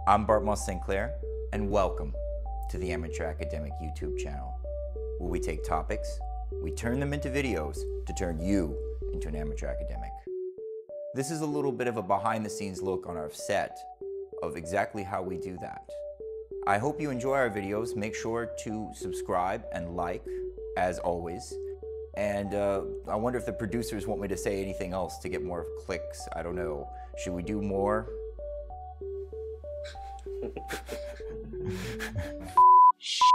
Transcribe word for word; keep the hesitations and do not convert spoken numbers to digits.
I'm Bartmos Sinclair, and welcome to the Amateur Academic YouTube channel, where we take topics, we turn them into videos to turn you into an amateur academic. This is a little bit of a behind-the-scenes look on our set of exactly how we do that. I hope you enjoy our videos. Make sure to subscribe and like, as always. And uh, I wonder if the producers want me to say anything else to get more clicks. I don't know. Should we do more? Shh.